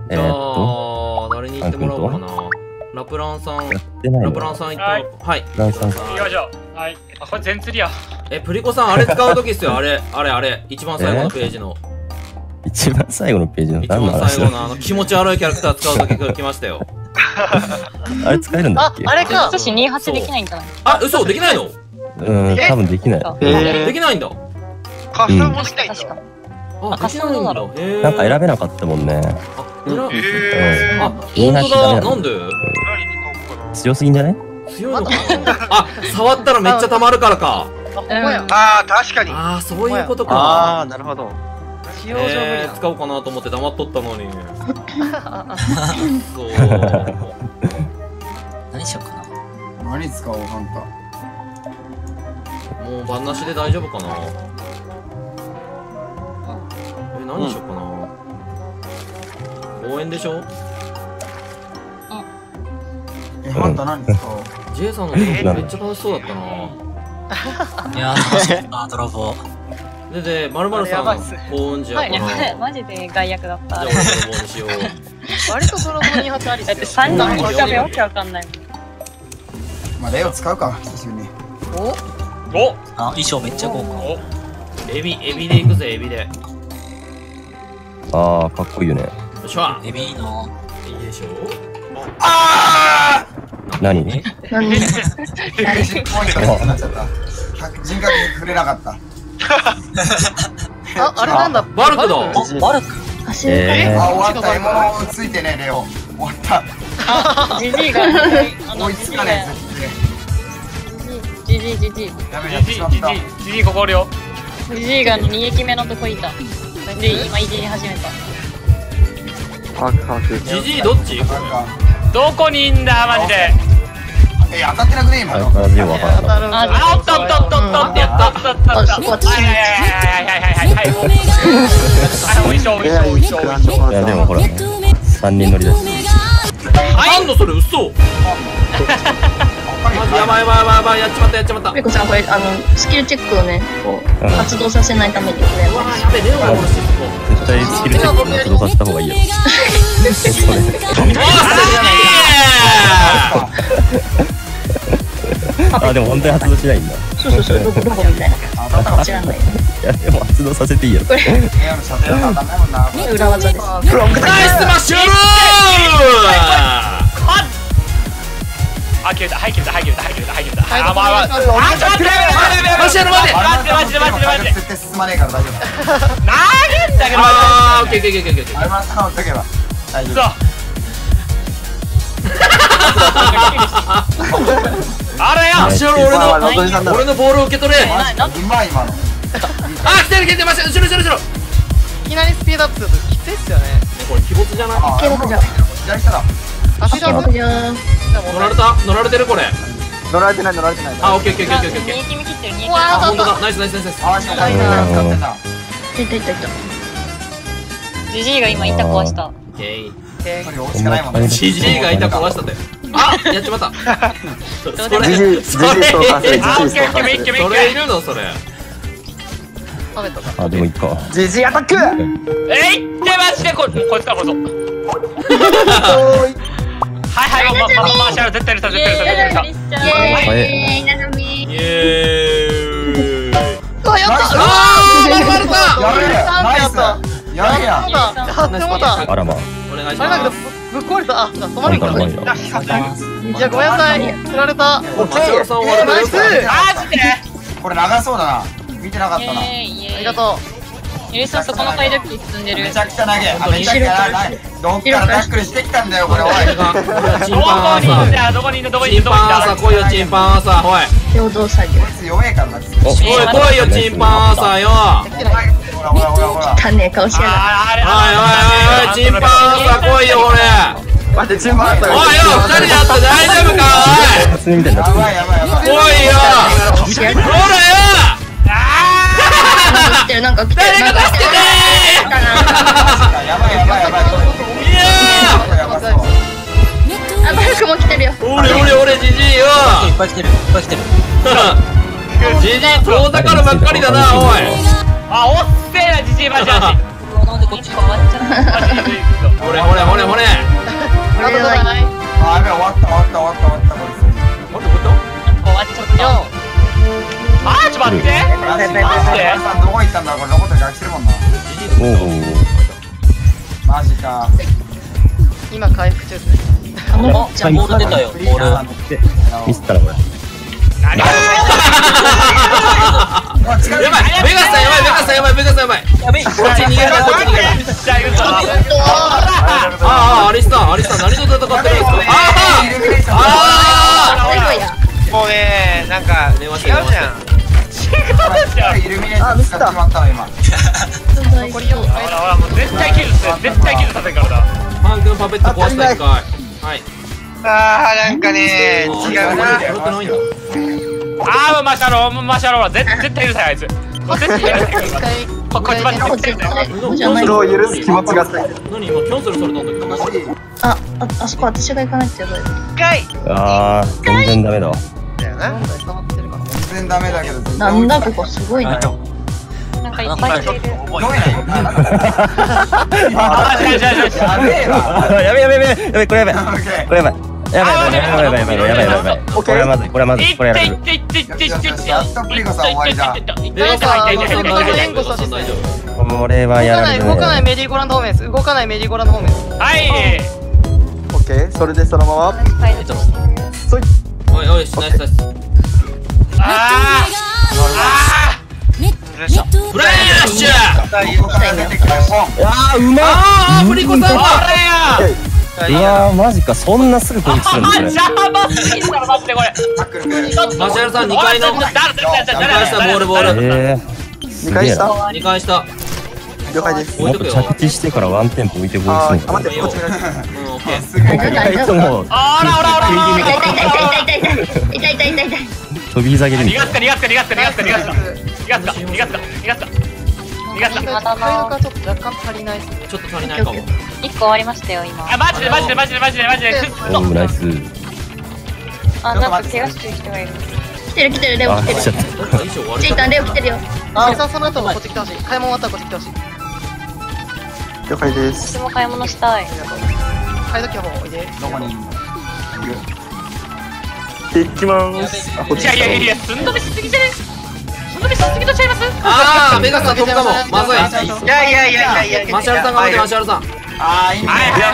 じゃあ、誰に行ってもらおうかな。ラプランさん。ラプランさん行ってもらおう。はい。 行きましょう。はい。あ、これ全釣りや。 プリコさん、あれ使うときっすよ。あれ。一番最後のページの。 一番最後のページの一番最後の気持ち悪いキャラクター使うとき来ましたよ。 あれ使えるんだっけ？ あれか。私28できないんじゃない？ あ、嘘できないの？ 多分できない。 できないんだ。 カスタムもできないんだ。 あ、できないんだ。 なんか選べなかったもんね。 あ、本当だ。なんで？ 強すぎんじゃね？ 強いのかな。あ、触ったらめっちゃ溜まるからか。 ああ、確かに。 ああ、そういうことか。 ああ、なるほど。 使おうかなと思って黙っとったのに。そう。 何しようかな。 何使おう、ハンタもう番なしで大丈夫かな。何しようかな。応援でしょ。 ハンタ何使おう。 J さんのドロボめっちゃ楽しそうだったな。 いや、楽しかった、ドロボ。 で、まるまるさん、幸運じゃん。 マジで害悪だった。 じゃあ、俺ドロボにしよう。 割とドロボ2発ありだって3人も食べわけわかんない。 まあ、レオ使うか、久しぶりに。 おあ、衣装めっちゃ豪華。 エビで行くぜ、エビで。 ああ、かっこいいよね。 よっしゃ。 エビの。 いいでしょ。 ああ。何？ 人格に触れなかった。 あ、あれなんだ。 バルクだ。 バルク。 あ、終わった。獲物ついてね、レオ。終わった。 ジジイが。 追いつかねえ。ジジイ。 ジジイここおるよ。 ジジイが2駅目のとこいた。で、今いじり始めた。 ジジイどっち？ どこにいんだマジで。 当たってなくね今の。 あ、おっとってやった。 いやでもほら、3人乗りだし。 なんだそれ嘘。やばいやっちまった。 ペコさんこれスキルチェックをねこう発動させないためにこれ。 やべレオが殺してる。 絶対スキルチェック発動させた方がいいよ。あ、でも本当に発動しないんだ。 そうどこみたいな。知らない。 いやでも発動させていいよ。 裏技です。 ナイスマッシュルー。 あ、切れた。はい、切れた。 マシュル待て。 絶対進まねえから大丈夫。 なんだけど。 あー、オッケー。 あれまたの時は大丈夫。 あれや。 マシュル俺のボールを受け取れ。 うまい今の。 あ、来てるマシュル後ろ。 いきなりスピードアップするときついっすよね。 これ鬼没じゃない？ 左下だ。 足が乗られてるこれ。 乗られてない。 あ、オッケー。 2駅目切ってる。 あ、本当だ。ナイス。 あ、しかも使ってた。 いた。ジジイが今板壊した。 オッケー。 ジジイが板壊したって。あ、やっちまった。それいるのそれ。 あ、でもいっか。 ジジイアタック。 ってマジでこいつからこそ。はい、マーシャル絶対入れた。 イエーイ。 あ、やった。 やべえや。 あらま。 お願いしあれだけどます。 ぶっ壊れた。あ、止まるから。いやごめんなさい。釣られた。 マシュルさん終わる。 ナイス。 マジで。 これ長そうだな。見てなかったな。 ありがとう。 ゆりさんそこの階段機進んでる。 めちゃくちゃ投げ。めちゃくちゃ投げ。どっからタックルしてきたんだよこれ。おい。 チンパンどこにいんだ。 チンパン朝来いよチンパン朝。おい。 共同作業。 こいつ弱えからな。 おい来いよチンパン朝よ。 ほら。 種顔しやがおいチンパン朝来いよこれ。 待って、チンパンおいよ2人でやって大丈夫か初めみたいになってる。 やばい。 おい。来いよ。ほらよ。 なんか来てる。 誰か助けてやばい。 いやあ、バルクも来てるよ。 俺ジジイよ。 いっぱい来てる。 ジジイ遠ざかるばっかりだなおい。 あ、おっせえなジジイマジ。 なんでこっち変わっちゃう。 ほれなんだこれロボットに来てるもんな。 おお。 マジか。 今回復中ですね。 じゃあボール出たよ。ボール。 ミスったらこれ。 やばい、ベガスさんやばい、ベガスさんやばい、ベガスさんやばい。 やべえ。 こっち逃げるな、こっち逃げるな。ああ、アリスさん、アリスさん、何と戦ってるんですか。あもうね、なんか違うじゃん。 イルミネーション使っちまったわ今。 残り4 ほらほらもう絶対キルさせんからな。 パン君パペット壊した一回。はい。 あーなんかね違うな。 ああマシャロー絶対許さないあいつ。絶対許さないこいつマジで絶対許さない。 それを許す気持ちが最高。 何今キャンセルされたんだけど。 あそこ私が行かないとやばい。 ああ、全然ダメだわ。 だよな。 全然ダメだけど。 なんだここすごいな。 なんかいっぱいいる。 どうややべやべやべやべ、これやべこれやばい。やばいやばいやばいやばいやばいやばい。これはまずい、これはまずい、これはまずい。 やっとプリコさん終わりだ。 これはやられるね。 動かないメリーゴーランド方面です。動かないメリーゴーランド方面です。 はいオッケー、それでそのまま。そい。 おいおい、ナイスナイス。 あフライヤーシュー。 ああ、うまっ。 ああ、プリコさんは。 うわー、マジか、そんなすぐ攻撃するんですね。 マジでこれマシャルさん2回の。2回したボールボール。 2回した。 2回した。 了解です。 もっと着地してからワンテンポ置いて攻撃するのかな。 待って、こっち見られてる。 うん、オッケー。 いつも飛び下げるみたいな。 逃がすか回復がちょっと若干足りないですね。 ちょっと足りないかも。 1個終わりましたよ今。 あマジでおー、ナイス。 あ、なんか怪我してる人がいる。来てるレオあ、 来てる。 来ちゃった。 衣装悪い。 チータンレオ来てるよ。 さんその後もこっち来てほしい。買い物終わったらこっち来てほしい。 了解です私。も買い物したい。 買い時の方おいで。 どこにいる？ 行きまーす。あ、こっち。 いや寸止めしすぎじゃね？寸止めしすぎとちゃいます？ ああ、ベガスさん飛ぶかも。まずい。 いやいやいやいやいや。 マシャルさん頑張ってマシャルさん。 あー、いいね。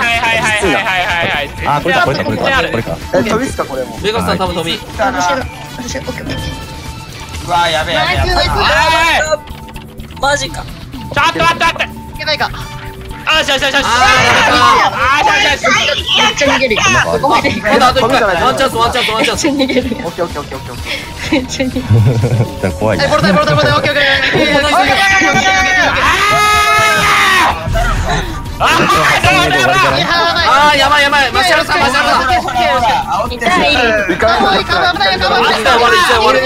あ、これか、これか、これか、これか。 飛びっすかこれも。 ベガスさん多分飛び。 来たな。 私オッケーオッケー。 うわー、やべえやべえやべえ。 マジか。 ちょっと待っていけないか。 あしよしよしよしめっちゃ逃げるよ。ここまで行く。 まだあと1回。ワンチャンスワンチャンスワンチャンス。 めっちゃ逃げるよ。 オッケーオッケーオッケーオッケー。 めっちゃ逃げる。 怖いね。 ボルタイオッケーオッケーオッケー。 ああ、やばいやばい。マシャルさんマシャルさん。 痛い。 一回終わる。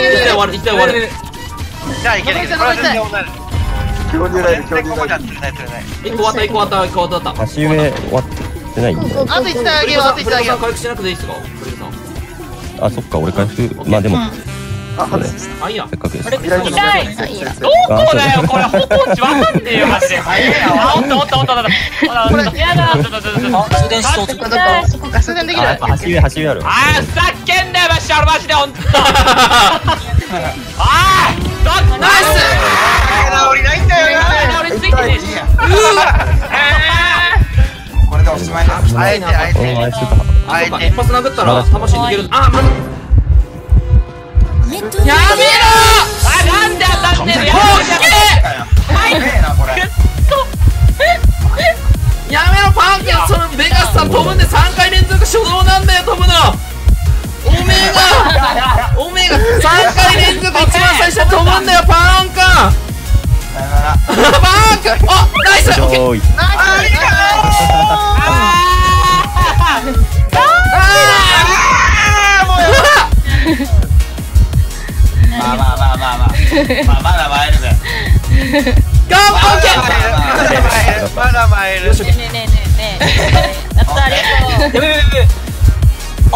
じゃあいける。これは全然終わる。 恐竜ライブ、恐竜ここじゃライ釣れない釣れない。 1個終わった1個終わった1個終わった。 足上終わってないんだよ。 あと1台あげよう、あと1台あげよう。 回復しなくていいですか？ あ、そっか、俺回復。まあでも、 あ、外した。 あ、いいや。 せっかくです。 痛いどこだよこれほぼわかんねえよマジで。あおったやだ通電しそう。 そこか。 通電できる。 やっぱ足上ある。 あーふざけんなよマジで俺マジでほんとあーナイス降りないんだよ。 俺ついてねえしこれでおしまいです。 あえてあえて。 あいつか。 あ、そっか。一発殴ったら魂抜ける。あ、まだ。やめろ。 あなんで当たってんのややめろパンケン。そのベガスさん飛ぶんで3回連続初動なんだよ飛ぶの。オメガ3回連続一番最初飛ぶんだよパンカン。パンカン。あ、ナイス。オッケー。 まだ参るぜ。 まだ参る。 ねえ。やったありがとう。 こ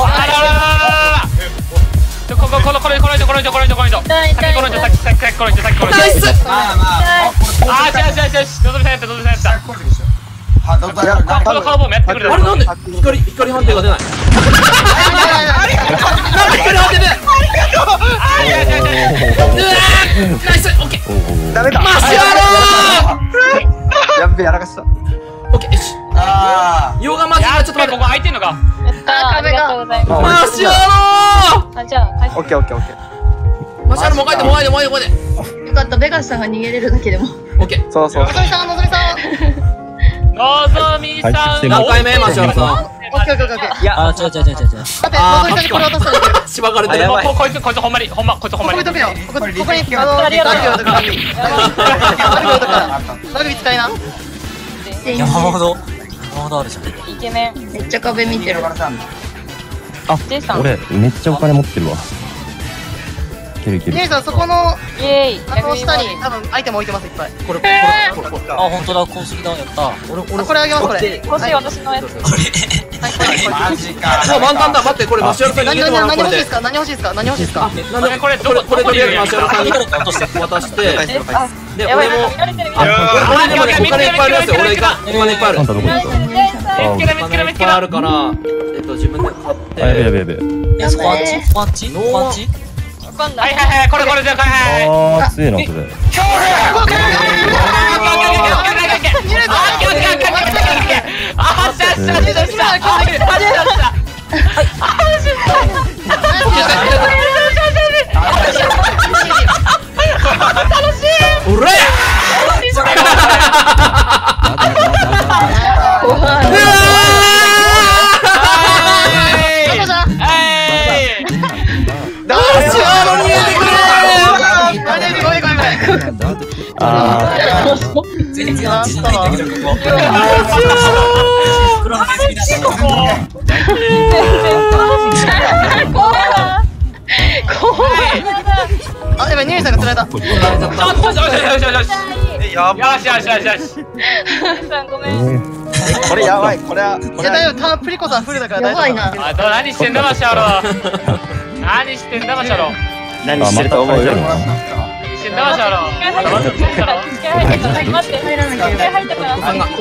の人痛い。 さっきこの人ナイス。 あーよしのぞみさんやったはどっちだ。 この顔もやってくれるあれなんで光判定が出ない。なんで光判定出ない。 ナイスオッケー。 ダメだ。 マシュアやっべ、やらかした。 ロー。オッケー、よし。ヨガマジがちょっと待って。 ここ空いてんのか。 ありがとうございます。 マシュアロー。 あ、じゃあ、 オッケーオッケーオッケー。 マシュアローもう帰ってもう帰ってもう帰ってもう帰って。 よかった、ベガスさんが逃げれるだけでも。 オッケー。 そうそう。 のぞみさん、のぞみさん。 のぞみさん。 何回目マシュアローさん。 オッケーオッケーオッケー。 いや、 あ、違う。 待って、のぞみさんにこれ渡したらいける。 しばかれてる。 こいつほんまに、こいつほんまに。 ここにとくよ。ここに、ラグビーとかラグビー。ラグビー使いな。 山ほどあるじゃん。 イケメン。 めっちゃ壁見てる。 あ、俺めっちゃお金持ってるわ。いけるいける。 姉さん、そこのイエーイ。 下に多分アイテム置いてます、いっぱい。 これあ、本当だ、高速だ、やった。 これあげます、これ。 欲しい、私のやつ。 マジか。 もう満タンだ。待って、これマシュアローさんに逃げてもらう。 何これで。 欲しいですか？何欲しいですか？何欲しいですか？ なんでこれとりあえずマシュアローさんに渡して。で、 やばい、 俺も。 見られてる。 俺でもね、お金いっぱいありますよ。俺がお金いっぱいある。 あんたどこ行った？ お金いっぱいあるから自分で買って。 あ、やべ。 え、そこあっち？こっち？ わかんない。 はい、これじゃあ、 あー、強いなそれ。 おらや。 全然あっちじゃないんだけど、ここ。黒のネズミだし、ここ。 あ、やばい、姉さんが釣られた。 よし。 ごめん。 これやばい、これは。 いや、大丈夫、プリコさんフルだから大丈夫。やばいな。 何してんだマシャロ何してんだマシャロ何してると思うよ。 死んだマシャロ待って、入らなきゃいけない。入ってない。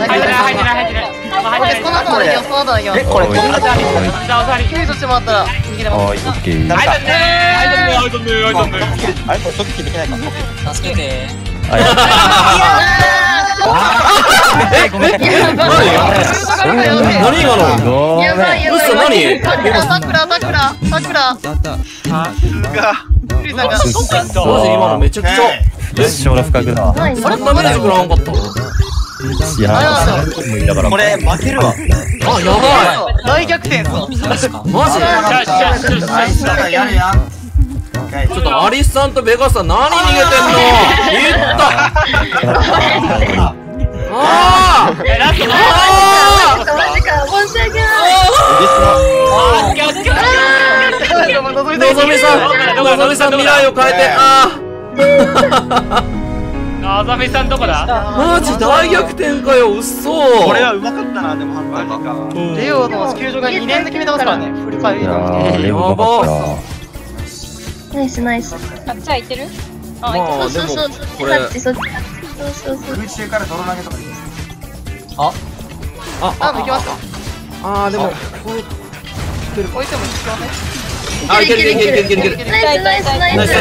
この後だけよ、この後だけよ。 これ。 救助してもらったら逃げれます。 はい、オッケー。 あれ、これ特技できないかな。 助けて。 ごめん。 何今の？ やばいやばい。 嘘何？ さくら。クリさんが。 マジ今のめちゃくちゃ。 決勝の不覚だ。 そんなダメージ食らわんかったの？ いやー、 これ負けるわ。 あ、やばい。 大逆転。 マジ？ やるやん。 ちょっとアリスさんとベガスさん何逃げてんの？言った。ああ。 ラストマジか、申し訳ない。 のぞみさん未来を変えて。 のぞみさんどこだ？ マジ大逆転かよ、嘘。 これはうまかったな、でも判断が。 レオの球場が2連で決めてますからね。フルファイいやー、レオが勝ったな。 ナイス。 あっちは行ってる？ まあでもこれ空中から泥投げとかいいです。 あ、行きますか。 でも置いてもいきません？ いける。 ナイス。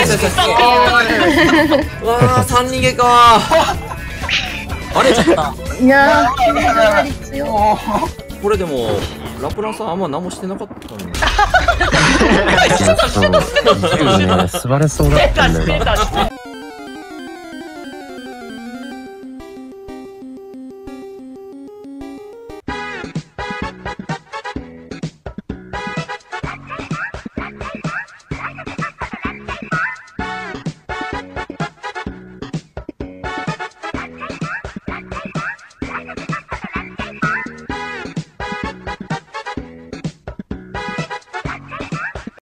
うわー、3逃げか。あれちょっと。 いやー、強い。 これでもラプランさんあんま何もしてなかったのに。 素晴らしそうだったんだよな。